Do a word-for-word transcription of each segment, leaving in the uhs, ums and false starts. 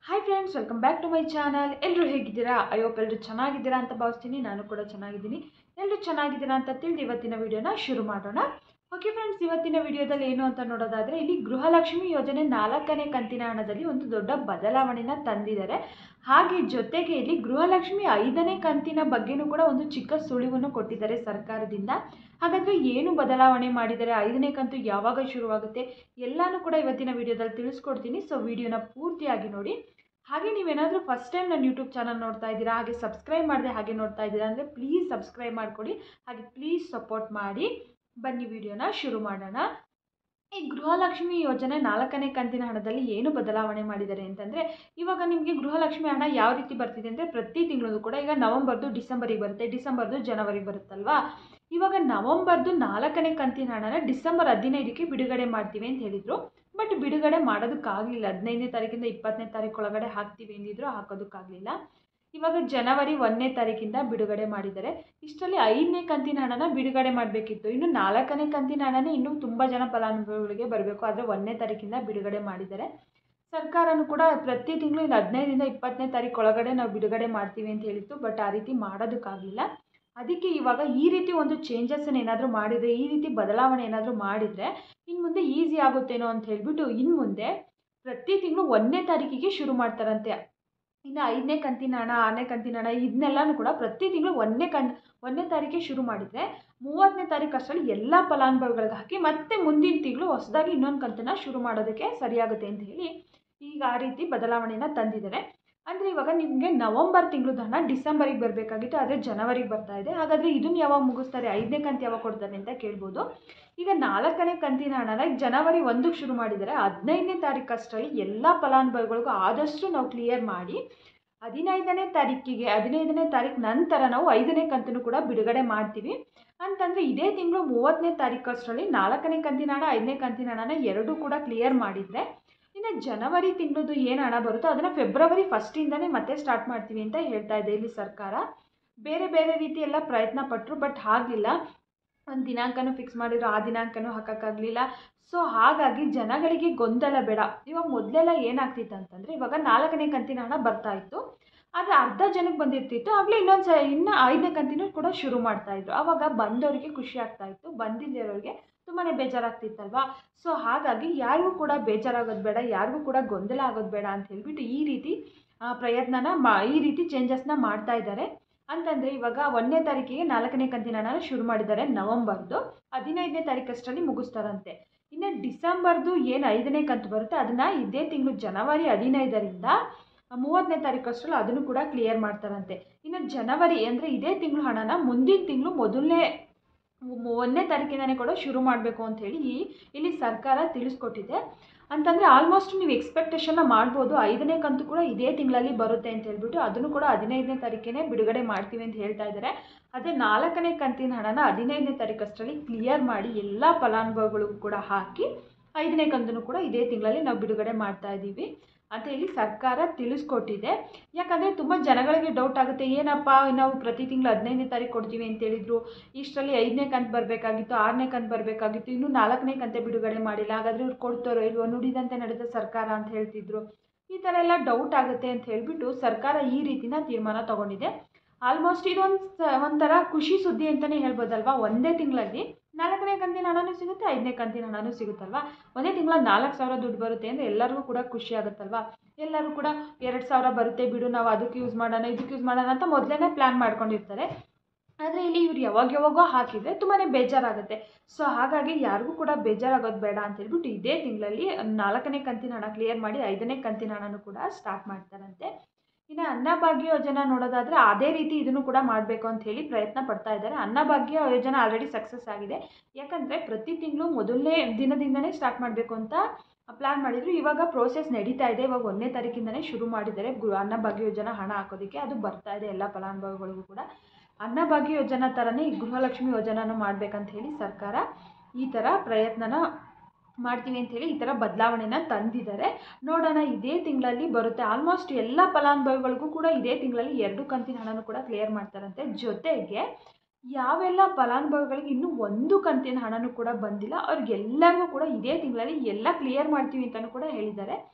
Hi friends, welcome back to my channel. ಎಲ್ಲರೂ ಹೇಗಿದ್ದೀರಾ? I hope ಎಲ್ಲರೂ ಚೆನ್ನಾಗಿದ್ದೀರಾ ಅಂತ ಭಾವಿಸ್ತೀನಿ. ನಾನು ಕೂಡ ಚೆನ್ನಾಗಿದ್ದೀನಿ. ಎಲ್ಲರೂ ಚೆನ್ನಾಗಿದ್ದೀರಾ ಅಂತ ತಿಳಿದು ಇವತ್ತಿನ ವಿಡಿಯೋನ ಶುರು ಮಾಡೋಣ. ಓಕೆ ಫ್ರೆಂಡ್ಸ್, ಇವತ್ತಿನ ವಿಡಿಯೋದಲ್ಲಿ ಏನು ಅಂತ ನೋಡೋದಾದರೆ, ಇಲ್ಲಿ ಗೃಹಲಕ್ಷ್ಮಿ ಯೋಜನೆ ನಾಲ್ಕನೇ ಕಂತಿನ ಹಣದಲ್ಲಿ ಒಂದು ದೊಡ್ಡ ಬದಲಾವಣೆನ ತಂದಿದ್ದಾರೆ. ಹಾಗೆ ಜೊತೆಗೆ ಇಲ್ಲಿ ಗೃಹಲಕ್ಷ್ಮಿ ಐದನೇ ಕಂತಿನ ಬಗ್ಗೆನೂ ಕೂಡ ಒಂದು ಚಿಕ್ಕ ಸುಳಿವನ್ನು ಕೊಟ್ಟಿದ್ದಾರೆ ಸರ್ಕಾರದಿಂದ. ಹಾಗಾದರೆ ಏನು ಬದಲಾವಣೆ ಮಾಡಿದ್ದಾರೆ, ಐದನೇ ಕಂತು ಯಾವಾಗ ಶುರುವಾಗುತ್ತೆ ಎಲ್ಲನೂ ಕೂಡ ಇವತ್ತಿನ ವಿಡಿಯೋದಲ್ಲಿ ತಿಳಿಸ್ಕೊಡ್ತೀನಿ. ಸೊ ವಿಡಿಯೋನ ಪೂರ್ತಿಯಾಗಿ ನೋಡಿ. ಹಾಗೆ ನೀವೇನಾದರೂ ಫಸ್ಟ್ ಟೈಮ್ ನನ್ನ ಯೂಟ್ಯೂಬ್ ಚಾನಲ್ ನೋಡ್ತಾ ಇದ್ದೀರಾ, ಹಾಗೆ ಸಬ್ಸ್ಕ್ರೈಬ್ ಮಾಡದೆ ಹಾಗೆ ನೋಡ್ತಾ ಇದ್ದೀರಾ ಅಂದರೆ ಪ್ಲೀಸ್ ಸಬ್ಸ್ಕ್ರೈಬ್ ಮಾಡಿಕೊಡಿ, ಹಾಗೆ ಪ್ಲೀಸ್ ಸಪೋರ್ಟ್ ಮಾಡಿ. ಬನ್ನಿ ವಿಡಿಯೋನ ಶುರು ಮಾಡೋಣ. ಈ ಗೃಹಲಕ್ಷ್ಮಿ ಯೋಜನೆ ನಾಲ್ಕನೇ ಕಂತಿನ ಹಣದಲ್ಲಿ ಏನು ಬದಲಾವಣೆ ಮಾಡಿದ್ದಾರೆ ಅಂತಂದರೆ, ಇವಾಗ ನಿಮಗೆ ಗೃಹಲಕ್ಷ್ಮಿ ಹಣ ಯಾವ ರೀತಿ ಬರ್ತಿದೆ ಅಂದರೆ, ಪ್ರತಿ ತಿಂಗಳು ಕೂಡ ಈಗ ನವಂಬರ್ದು ಡಿಸೆಂಬರಿಗೆ ಬರುತ್ತೆ, ಡಿಸೆಂಬರ್ದು ಜನವರಿಗೆ ಬರುತ್ತಲ್ವಾ. ಇವಾಗ ನವಂಬರ್ದು ನಾಲ್ಕನೇ ಕಂತಿನ ಹಣನ ಡಿಸೆಂಬರ್ ಹದಿನೈದಕ್ಕೆ ಬಿಡುಗಡೆ ಮಾಡ್ತೀವಿ ಅಂತ ಹೇಳಿದರು. ಬಟ್ ಬಿಡುಗಡೆ ಮಾಡೋದಕ್ಕಾಗಲಿಲ್ಲ. ಹದಿನೈದನೇ ತಾರೀಕಿಂದ ಇಪ್ಪತ್ತನೇ ತಾರೀಕು ಒಳಗಡೆ ಹಾಕ್ತೀವಿ ಎಂದಿದ್ರು, ಹಾಕೋದಕ್ಕಾಗಲಿಲ್ಲ. ಇವಾಗ ಜನವರಿ ಒಂದನೇ ತಾರೀಕಿಂದ ಬಿಡುಗಡೆ ಮಾಡಿದ್ದಾರೆ. ಇಷ್ಟರಲ್ಲಿ ಐದನೇ ಕಂತಿನ ಹಣನ ಬಿಡುಗಡೆ ಮಾಡಬೇಕಿತ್ತು. ಇನ್ನು ನಾಲ್ಕನೇ ಕಂತಿನ ಹಣನೇ ಇನ್ನೂ ತುಂಬ ಜನ ಫಲಾನುಭವಿಗಳಿಗೆ ಬರಬೇಕು, ಆದರೆ ಒಂದನೇ ತಾರೀಕಿಂದ ಬಿಡುಗಡೆ ಮಾಡಿದ್ದಾರೆ. ಸರ್ಕಾರನೂ ಕೂಡ ಪ್ರತಿ ತಿಂಗಳು ಇನ್ನು ಹದಿನೈದರಿಂದ ಇಪ್ಪತ್ತನೇ ತಾರೀಕು ಒಳಗಡೆ ನಾವು ಬಿಡುಗಡೆ ಮಾಡ್ತೀವಿ ಅಂತ ಹೇಳಿತ್ತು. ಬಟ್ ಆ ರೀತಿ ಮಾಡೋದಕ್ಕಾಗಲಿಲ್ಲ. ಅದಕ್ಕೆ ಇವಾಗ ಈ ರೀತಿ ಒಂದು ಚೇಂಜಸ್ಸನ್ನು ಏನಾದರೂ ಮಾಡಿದರೆ, ಈ ರೀತಿ ಬದಲಾವಣೆ ಏನಾದರೂ ಮಾಡಿದರೆ ಇನ್ನು ಮುಂದೆ ಈಸಿ ಆಗುತ್ತೇನೋ ಅಂತ ಹೇಳಿಬಿಟ್ಟು ಇನ್ನು ಮುಂದೆ ಪ್ರತಿ ತಿಂಗಳು ಒಂದನೇ ತಾರೀಕಿಗೆ ಶುರು ಮಾಡ್ತಾರಂತೆ. ಇನ್ನು ಐದನೇ ಕಂತಿನ ಹಣ, ಆರನೇ ಕಂತಿನ ಹಣ ಇದನ್ನೆಲ್ಲನೂ ಕೂಡ ಪ್ರತಿ ತಿಂಗಳು ಒಂದನೇ ಕನ್ ಒಂದನೇ ತಾರೀಕಿಗೆ ಶುರು ಮಾಡಿದರೆ ಮೂವತ್ತನೇ ತಾರೀಕು ಅಷ್ಟರಲ್ಲಿ ಎಲ್ಲ ಫಲಾನುಭವಿಗಳಿಗೆ ಹಾಕಿ ಮತ್ತೆ ಮುಂದಿನ ತಿಂಗಳು ಹೊಸದಾಗಿ ಇನ್ನೊಂದು ಕಂತನ್ನು ಶುರು ಮಾಡೋದಕ್ಕೆ ಸರಿಯಾಗುತ್ತೆ ಅಂತ ಹೇಳಿ ಈಗ ಆ ರೀತಿ ಬದಲಾವಣೆಯನ್ನು ತಂದಿದ್ದಾರೆ. ಅಂದರೆ ಇವಾಗ ನಿಮಗೆ ನವಂಬರ್ ತಿಂಗಳದ ಹಣ ಡಿಸೆಂಬರಿಗೆ ಬರಬೇಕಾಗಿತ್ತು, ಆದರೆ ಜನವರಿಗೆ ಬರ್ತಾ ಇದೆ. ಹಾಗಾದರೆ ಇದನ್ನು ಯಾವಾಗ ಮುಗಿಸ್ತಾರೆ, ಐದನೇ ಕಂತು ಯಾವಾಗ ಕೊಡ್ತಾರೆ ಅಂತ ಕೇಳ್ಬೋದು. ಈಗ ನಾಲ್ಕನೇ ಕಂತಿನ ಹಣನ ಜನವರಿ ಒಂದಕ್ಕೆ ಶುರು ಮಾಡಿದರೆ ಹದಿನೈದನೇ ತಾರೀಕು ಅಷ್ಟರಲ್ಲಿ ಎಲ್ಲ ಫಲಾನುಭವಿಗಳಿಗೂ ಆದಷ್ಟು ನಾವು ಕ್ಲಿಯರ್ ಮಾಡಿ ಹದಿನೈದನೇ ತಾರೀಕಿಗೆ ಹದಿನೈದನೇ ತಾರೀಕು ನಂತರ ನಾವು ಐದನೇ ಕಂತನ್ನು ಕೂಡ ಬಿಡುಗಡೆ ಮಾಡ್ತೀವಿ ಅಂತಂದರೆ ಇದೇ ತಿಂಗಳು ಮೂವತ್ತನೇ ತಾರೀಕು ಅಷ್ಟರಲ್ಲಿ ನಾಲ್ಕನೇ ಕಂತಿನ ಹಣ, ಐದನೇ ಕಂತಿನ ಹಣನ ಎರಡೂ ಕೂಡ ಕ್ಲಿಯರ್ ಮಾಡಿದರೆ ಇನ್ನು ಜನವರಿ ತಿಂಗಳದು ಏನು ಹಣ ಬರುತ್ತೋ ಅದನ್ನು ಫೆಬ್ರವರಿ ಫಸ್ಟಿಂದನೇ ಮತ್ತೆ ಸ್ಟಾರ್ಟ್ ಮಾಡ್ತೀವಿ ಅಂತ ಹೇಳ್ತಾ ಇದೆ ಇಲ್ಲಿ ಸರ್ಕಾರ. ಬೇರೆ ಬೇರೆ ರೀತಿ ಎಲ್ಲ ಪ್ರಯತ್ನ ಪಟ್ಟರು, ಬಟ್ ಆಗಲಿಲ್ಲ. ಒಂದು ದಿನಾಂಕನೂ ಫಿಕ್ಸ್ ಮಾಡಿದ್ರು, ಆ ದಿನಾಂಕನೂ ಹಾಕೋಕ್ಕಾಗಲಿಲ್ಲ. ಸೊ ಹಾಗಾಗಿ ಜನಗಳಿಗೆ ಗೊಂದಲ ಬೇಡ. ಇವಾಗ ಮೊದಲೆಲ್ಲ ಏನಾಗ್ತಿತ್ತು ಅಂತಂದರೆ, ಇವಾಗ ನಾಲ್ಕನೇ ಕಂತಿನ ಹಣ ಬರ್ತಾ ಇತ್ತು, ಆದರೆ ಅರ್ಧ ಜನಕ್ಕೆ ಬಂದಿರ್ತಿತ್ತು. ಆಗಲೇ ಇನ್ನೊಂದು ಸ ಇನ್ನು ಐದನೇ ಕಂತಿನೂ ಕೂಡ ಶುರು ಮಾಡ್ತಾಯಿದ್ರು. ಆವಾಗ ಬಂದವರಿಗೆ ಖುಷಿ ಆಗ್ತಾಯಿತ್ತು, ಬಂದಿದ್ದವರಿಗೆ ತುಂಬಾ ಬೇಜಾರಾಗ್ತಿತ್ತಲ್ವಾ. ಸೊ ಹಾಗಾಗಿ ಯಾರಿಗೂ ಕೂಡ ಬೇಜಾರಾಗೋದು ಬೇಡ, ಯಾರಿಗೂ ಕೂಡ ಗೊಂದಲ ಆಗೋದು ಬೇಡ ಅಂತ ಹೇಳ್ಬಿಟ್ಟು ಈ ರೀತಿ ಪ್ರಯತ್ನನ ಮಾ ಈ ರೀತಿ ಚೇಂಜಸ್ನ ಮಾಡ್ತಾ ಇದ್ದಾರೆ. ಅಂತಂದರೆ ಇವಾಗ ಒಂದನೇ ತಾರೀಕಿಗೆ ನಾಲ್ಕನೇ ಕಂತಿನ ಹಣನ ಶುರು ಮಾಡಿದ್ದಾರೆ, ನವಂಬರ್ದು ಹದಿನೈದನೇ ತಾರೀಕಷ್ಟರಲ್ಲಿ ಮುಗಿಸ್ತಾರಂತೆ. ಇನ್ನು ಡಿಸೆಂಬರ್ದು ಏನು ಐದನೇ ಕಂತು ಬರುತ್ತೆ ಅದನ್ನು ಇದೇ ತಿಂಗಳು ಜನವರಿ ಹದಿನೈದರಿಂದ ಮೂವತ್ತನೇ ತಾರೀಕು ಅಷ್ಟರಲ್ಲಿ ಅದನ್ನು ಕೂಡ ಕ್ಲಿಯರ್ ಮಾಡ್ತಾರಂತೆ. ಇನ್ನು ಜನವರಿ ಅಂದರೆ ಇದೇ ತಿಂಗಳು ಹಣನ ಮುಂದಿನ ತಿಂಗಳು ಮೊದಲನೇ ಒಂದನೇ ತಾರೀಕಿಂದನೇ ಕೂಡ ಶುರು ಮಾಡಬೇಕು ಅಂಥೇಳಿ ಇಲ್ಲಿ ಸರ್ಕಾರ ತಿಳಿಸ್ಕೊಟ್ಟಿದೆ. ಅಂತಂದರೆ ಆಲ್ಮೋಸ್ಟ್ ನೀವು ಎಕ್ಸ್ಪೆಕ್ಟೇಷನ್ನ ಮಾಡ್ಬೋದು, ಐದನೇ ಕಂತು ಕೂಡ ಇದೇ ತಿಂಗಳಲ್ಲಿ ಬರುತ್ತೆ ಅಂತ ಹೇಳ್ಬಿಟ್ಟು ಅದನ್ನು ಕೂಡ ಹದಿನೈದನೇ ತಾರೀಕಿನೇ ಬಿಡುಗಡೆ ಮಾಡ್ತೀವಿ ಅಂತ ಹೇಳ್ತಾ ಇದ್ದಾರೆ. ಅದೇ ನಾಲ್ಕನೇ ಕಂತಿನ ಹಣನ ಹದಿನೈದನೇ ತಾರೀಕು ಅಷ್ಟರಲ್ಲಿ ಕ್ಲಿಯರ್ ಮಾಡಿ ಎಲ್ಲ ಫಲಾನುಭವಿಗಳಿಗೂ ಕೂಡ ಹಾಕಿ ಐದನೇ ಕಂತನ್ನು ಕೂಡ ಇದೇ ತಿಂಗಳಲ್ಲಿ ನಾವು ಬಿಡುಗಡೆ ಮಾಡ್ತಾ ಇದ್ದೀವಿ ಅಂತ ಹೇಳಿ ಸರ್ಕಾರ ತಿಳಿಸ್ಕೊಟ್ಟಿದೆ. ಯಾಕಂದರೆ ತುಂಬ ಜನಗಳಿಗೆ ಡೌಟ್ ಆಗುತ್ತೆ, ಏನಪ್ಪ ನಾವು ಪ್ರತಿ ತಿಂಗಳು ಹದಿನೈದನೇ ತಾರೀಕು ಕೊಡ್ತೀವಿ ಅಂತ ಹೇಳಿದ್ರು, ಇಷ್ಟರಲ್ಲಿ ಐದನೇ ಕಂತು ಬರಬೇಕಾಗಿತ್ತು, ಆರನೇ ಕಂತು ಬರಬೇಕಾಗಿತ್ತು, ಇನ್ನೂ ನಾಲ್ಕನೇ ಕಂತೆ ಬಿಡುಗಡೆ ಮಾಡಿಲ್ಲ, ಹಾಗಾದರೆ ಇವ್ರು ಕೊಡ್ತಾರೋ ಇಲ್ವೋ, ನುಡಿದಂತೆ ನಡೆದ ಸರ್ಕಾರ ಅಂತ ಹೇಳ್ತಿದ್ರು. ಈ ಥರ ಎಲ್ಲ ಡೌಟ್ ಆಗುತ್ತೆ ಅಂತ ಹೇಳಿಬಿಟ್ಟು ಸರ್ಕಾರ ಈ ರೀತಿನ ತೀರ್ಮಾನ ತೊಗೊಂಡಿದೆ. ಆಲ್ಮೋಸ್ಟ್ ಇದೊಂದು ಒಂಥರ ಖುಷಿ ಸುದ್ದಿ ಅಂತಲೇ ಹೇಳ್ಬೋದಲ್ವಾ. ಒಂದೇ ತಿಂಗಳಲ್ಲಿ ನಾಲ್ಕನೇ ಕಂತಿನ ಹಣನೂ ಸಿಗುತ್ತೆ, ಐದನೇ ಕಂತಿನ ಹಣನೂ ಸಿಗುತ್ತಲ್ವಾ. ಒಂದೇ ತಿಂಗಳ ನಾಲ್ಕು ಸಾವಿರ ದುಡ್ಡು ಬರುತ್ತೆ ಅಂದರೆ ಎಲ್ಲರಿಗೂ ಕೂಡ ಖುಷಿ ಆಗುತ್ತಲ್ವಾ. ಎಲ್ಲರೂ ಕೂಡ ಎರಡು ಸಾವಿರ ಬರುತ್ತೆ ಬಿಡು, ನಾವು ಅದಕ್ಕೆ ಯೂಸ್ ಮಾಡೋಣ ಇದಕ್ಕೆ ಯೂಸ್ ಮಾಡೋಣ ಅಂತ ಮೊದಲೇ ಪ್ಲ್ಯಾನ್ ಮಾಡ್ಕೊಂಡಿರ್ತಾರೆ. ಆದರೆ ಇಲ್ಲಿ ಇವ್ರು ಯಾವಾಗ ಯಾವಾಗೋ ಹಾಕಿದರೆ ತುಂಬಾ ಬೇಜಾರಾಗುತ್ತೆ. ಸೊ ಹಾಗಾಗಿ ಯಾರಿಗೂ ಕೂಡ ಬೇಜಾರಾಗೋದು ಬೇಡ ಅಂತ ಹೇಳ್ಬಿಟ್ಟು ಇದೇ ತಿಂಗಳಲ್ಲಿ ನಾಲ್ಕನೇ ಕಂತಿನ ಹಣ ಕ್ಲಿಯರ್ ಮಾಡಿ ಐದನೇ ಕಂತಿನ ಹಣನೂ ಕೂಡ ಸ್ಟಾರ್ಟ್ ಮಾಡ್ತಾರಂತೆ. ಇನ್ನು ಅನ್ನಭಾಗ್ಯ ಯೋಜನೆ ನೋಡೋದಾದರೆ ಅದೇ ರೀತಿ ಇದನ್ನು ಕೂಡ ಮಾಡಬೇಕು ಅಂತ ಹೇಳಿ ಪ್ರಯತ್ನ ಪಡ್ತಾ ಇದ್ದಾರೆ. ಅನ್ನಭಾಗ್ಯ ಯೋಜನೆ ಆಲ್ರೆಡಿ ಸಕ್ಸಸ್ ಆಗಿದೆ. ಯಾಕಂದರೆ ಪ್ರತಿ ತಿಂಗಳು ಮೊದಲನೇ ದಿನದಿಂದನೇ ಸ್ಟಾರ್ಟ್ ಮಾಡಬೇಕು ಅಂತ ಪ್ಲ್ಯಾನ್ ಮಾಡಿದರು. ಇವಾಗ ಪ್ರೋಸೆಸ್ ನಡೀತಾ ಇದೆ. ಇವಾಗ ಒಂದನೇ ತಾರೀಕಿಂದನೇ ಶುರು ಮಾಡಿದ್ದಾರೆ ಗೃಹ ಅನ್ನಭಾಗ್ಯ ಯೋಜನೆ ಹಣ ಹಾಕೋದಕ್ಕೆ. ಅದು ಬರ್ತಾ ಇದೆ ಎಲ್ಲ ಫಲಾನುಭವಿಗಳಿಗೂ ಕೂಡ. ಅನ್ನಭಾಗ್ಯ ಯೋಜನಾ ಥರನೇ ಈ ಗೃಹಲಕ್ಷ್ಮಿ ಯೋಜನೆನೂ ಮಾಡಬೇಕಂತ ಹೇಳಿ ಸರ್ಕಾರ ಈ ಥರ ಪ್ರಯತ್ನನ ಮಾಡ್ತೀವಿ ಅಂಥೇಳಿ ಈ ಥರ ಬದಲಾವಣೆನ ತಂದಿದ್ದಾರೆ. ನೋಡೋಣ, ಇದೇ ತಿಂಗಳಲ್ಲಿ ಬರುತ್ತೆ. ಆಲ್ಮೋಸ್ಟ್ ಎಲ್ಲ ಫಲಾನುಭವಿಗಳಿಗೂ ಕೂಡ ಇದೇ ತಿಂಗಳಲ್ಲಿ ಎರಡು ಕಂತಿನ ಹಣನೂ ಕೂಡ ಕ್ಲಿಯರ್ ಮಾಡ್ತಾರಂತೆ. ಜೊತೆಗೆ ಯಾವೆಲ್ಲ ಫಲಾನುಭವಿಗಳಿಗೆ ಇನ್ನೂ ಒಂದು ಕಂತಿನ ಹಣನೂ ಕೂಡ ಬಂದಿಲ್ಲ ಅವ್ರಿಗೆಲ್ಲರಿಗೂ ಕೂಡ ಇದೇ ತಿಂಗಳಲ್ಲಿ ಎಲ್ಲ ಕ್ಲಿಯರ್ ಮಾಡ್ತೀವಿ ಅಂತಲೂ ಕೂಡ ಹೇಳಿದ್ದಾರೆ.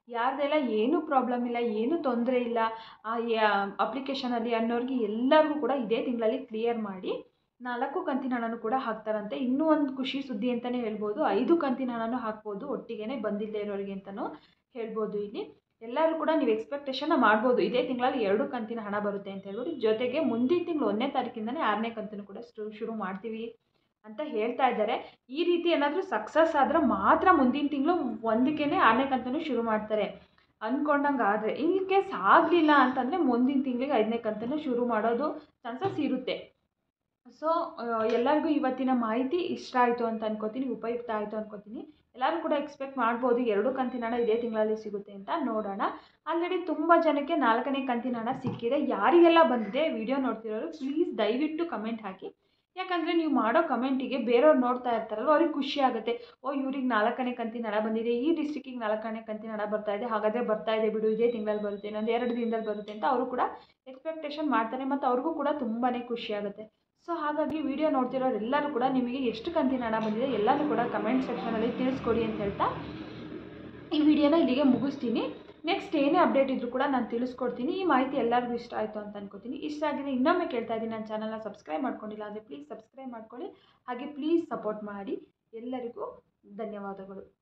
ಯಾರ್ದೆಲ್ಲ ಏನೂ ಪ್ರಾಬ್ಲಮ್ ಇಲ್ಲ, ಏನೂ ತೊಂದರೆ ಇಲ್ಲ ಆ ಅಪ್ಲಿಕೇಶನಲ್ಲಿ ಅನ್ನೋರಿಗೆ ಎಲ್ಲರಿಗೂ ಕೂಡ ಇದೇ ತಿಂಗಳಲ್ಲಿ ಕ್ಲಿಯರ್ ಮಾಡಿ ನಾಲ್ಕು ಕಂತಿನ ಹಣನೂ ಕೂಡ ಹಾಕ್ತಾರಂತೆ. ಇನ್ನೂ ಒಂದು ಖುಷಿ ಸುದ್ದಿ ಅಂತಲೇ ಹೇಳ್ಬೋದು, ಐದು ಕಂತಿನ ಹಣನೂ ಹಾಕ್ಬೋದು ಒಟ್ಟಿಗೆ ಬಂದಿಲ್ಲದೆ ಇರೋರಿಗೆ ಅಂತಲೂ ಹೇಳ್ಬೋದು. ಇಲ್ಲಿ ಎಲ್ಲರೂ ಕೂಡ ನೀವು ಎಕ್ಸ್ಪೆಕ್ಟೇಷನ್ನ ಮಾಡ್ಬೋದು, ಇದೇ ತಿಂಗಳಲ್ಲಿ ಎರಡು ಕಂತಿನ ಹಣ ಬರುತ್ತೆ ಅಂತ ಹೇಳ್ಬಿಟ್ಟು. ಜೊತೆಗೆ ಮುಂದಿನ ತಿಂಗಳು ಒಂದನೇ ತಾರೀಕಿಂದನೇ ಆರನೇ ಕಂತನ್ನು ಕೂಡ ಶುರು ಶುರು ಮಾಡ್ತೀವಿ ಅಂತ ಹೇಳ್ತಾ ಇದ್ದಾರೆ. ಈ ರೀತಿ ಏನಾದರೂ ಸಕ್ಸಸ್ ಆದರೆ ಮಾತ್ರ ಮುಂದಿನ ತಿಂಗಳು ಒಂದಕ್ಕೇ ಆರನೇ ಕಂತನ್ನು ಶುರು ಮಾಡ್ತಾರೆ ಅಂದ್ಕೊಂಡಂಗೆ. ಆದರೆ ಇನ್ ಕೇಸ್ ಆಗಲಿಲ್ಲ ಅಂತಂದರೆ ಮುಂದಿನ ತಿಂಗಳಿಗೆ ಐದನೇ ಕಂತನ್ನು ಶುರು ಮಾಡೋದು ಚಾನ್ಸಸ್ ಇರುತ್ತೆ. ಸೊ ಎಲ್ಲರಿಗೂ ಇವತ್ತಿನ ಮಾಹಿತಿ ಇಷ್ಟ ಆಯಿತು ಅಂತ ಅನ್ಕೋತೀನಿ, ಉಪಯುಕ್ತ ಆಯಿತು ಅನ್ಕೋತೀನಿ. ಎಲ್ಲರೂ ಕೂಡ ಎಕ್ಸ್ಪೆಕ್ಟ್ ಮಾಡ್ಬೋದು ಎರಡು ಕಂತಿನ ಹಣ ಇದೇ ತಿಂಗಳಲ್ಲಿ ಸಿಗುತ್ತೆ ಅಂತ. ನೋಡೋಣ. ಆಲ್ರೆಡಿ ತುಂಬ ಜನಕ್ಕೆ ನಾಲ್ಕನೇ ಕಂತಿನ ಹಣ ಸಿಕ್ಕಿದೆ. ಯಾರಿಗೆಲ್ಲ ಬಂದಿದೆ ವಿಡಿಯೋ ನೋಡ್ತಿರೋರು ಪ್ಲೀಸ್ ದಯವಿಟ್ಟು ಕಮೆಂಟ್ ಹಾಕಿ. ಯಾಕಂದರೆ ನೀವು ಮಾಡೋ ಕಮೆಂಟಿಗೆ ಬೇರೆಯವ್ರು ನೋಡ್ತಾ ಇರ್ತಾರಲ್ವ, ಅವ್ರಿಗೆ ಖುಷಿ ಆಗುತ್ತೆ. ಓ ಇವ್ರಿಗೆ ನಾಲ್ಕನೇ ಕಂತಿನ ಹಣ ಬಂದಿದೆ, ಈ ಡಿಸ್ಟ್ರಿಕ್ಕಿಗೆ ನಾಲ್ಕನೇ ಕಂತಿನ ಹಣ ಬರ್ತಾ ಇದೆ, ಹಾಗಾದರೆ ಬರ್ತಾ ಇದೆ ಬಿಡು ಇದೇ ತಿಂಗಳಲ್ಲಿ ಬರುತ್ತೆ, ಇನ್ನೊಂದು ಎರಡು ದಿನದಲ್ಲಿ ಬರುತ್ತೆ ಅಂತ ಅವರು ಕೂಡ ಎಕ್ಸ್ಪೆಕ್ಟೇಷನ್ ಮಾಡ್ತಾರೆ ಮತ್ತು ಅವ್ರಿಗೂ ಕೂಡ ತುಂಬಾ ಖುಷಿ ಆಗುತ್ತೆ. ಸೊ ಹಾಗಾಗಿ ವಿಡಿಯೋ ನೋಡ್ತಿರೋರು ಎಲ್ಲರೂ ಕೂಡ ನಿಮಗೆ ಎಷ್ಟು ಕಂತಿನ ಹಣ ಬಂದಿದೆ ಎಲ್ಲನೂ ಕೂಡ ಕಮೆಂಟ್ ಸೆಕ್ಷನಲ್ಲಿ ತಿಳಿಸ್ಕೊಡಿ ಅಂತ ಹೇಳ್ತಾ ಈ ವಿಡಿಯೋನ ಇಲ್ಲಿಗೆ ಮುಗಿಸ್ತೀನಿ. ನೆಕ್ಸ್ಟ್ ಏನೇ ಅಪ್ಡೇಟ್ ಇದ್ದರೂ ಕೂಡ ನಾನು ತಿಳಿಸ್ಕೊಡ್ತೀನಿ. ಈ ಮಾಹಿತಿ ಎಲ್ಲರಿಗೂ ಇಷ್ಟ ಆಯಿತು ಅಂತ ಅನ್ಕೋತೀನಿ. ಇಷ್ಟ ಆಗಿದೆ ಇನ್ನೊಮ್ಮೆ ಕೇಳ್ತಾ ಇದ್ದೀನಿ, ನನ್ನ ಚಾನಲ್ನ ಸಬ್ಸ್ಕ್ರೈಬ್ ಮಾಡ್ಕೊಂಡಿಲ್ಲ ಅಂದರೆ ಪ್ಲೀಸ್ ಸಬ್ಸ್ಕ್ರೈಬ್ ಮಾಡ್ಕೊಳ್ಳಿ. ಹಾಗೆ ಪ್ಲೀಸ್ ಸಪೋರ್ಟ್ ಮಾಡಿ. ಎಲ್ಲರಿಗೂ ಧನ್ಯವಾದಗಳು.